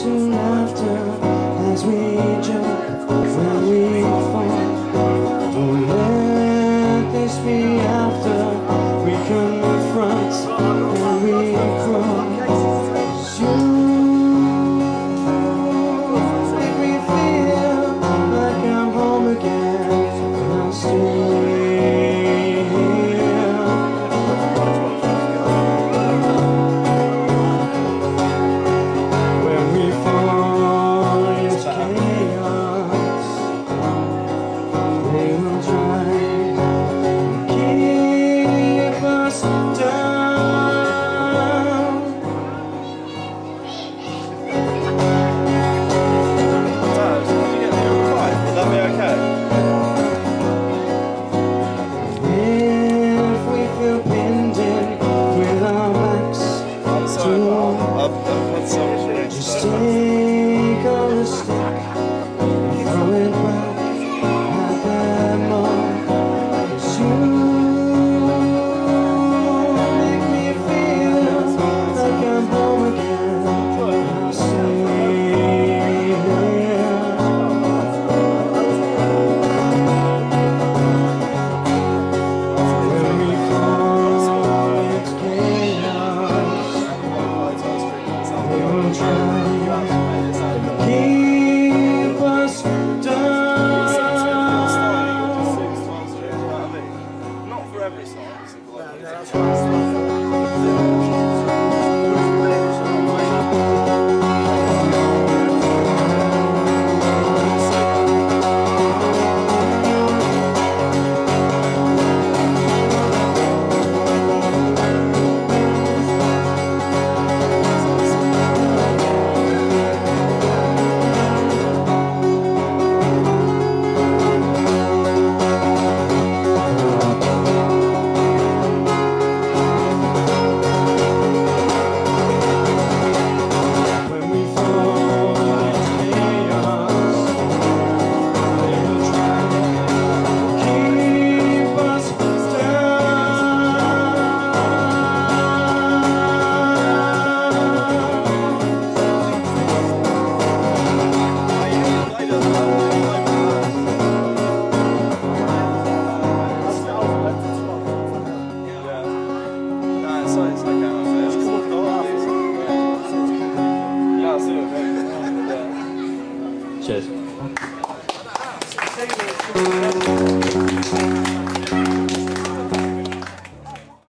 soon after, as we jump when we fall. Don't let this be after we confront and we crawl. 'Cause you make me feel like I'm home again, and I'll stay here. When we fall into chaos, they will try to keep us down. Dad, did you get the right? Would that be okay? If we feel pinned in with our backs I'm sorry, to I've had so much really just take on a stick and throw it back at them all. 'Cause you make me feel like I'm home again, and I'll stay here. When we fall into chaos, they will try to keep us down. Not for every song. Cheers.